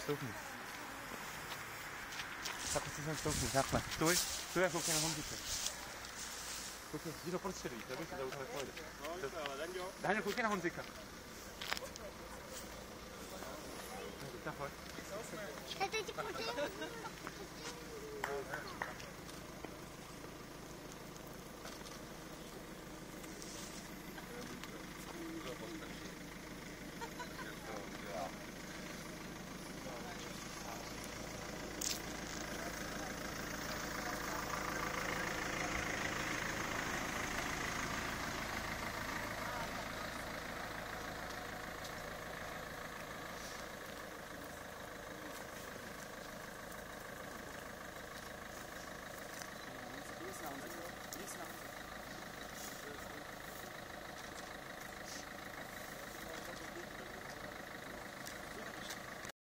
stoupni. Takhle si sem stoupni, takhle. Stůj a koukej na Honzíka. Koukej, jdi do prostředí, neboj se, to už nepojde. Daňo, koukej na Honzíka. Ahoj. Já teď půjdu. Yes,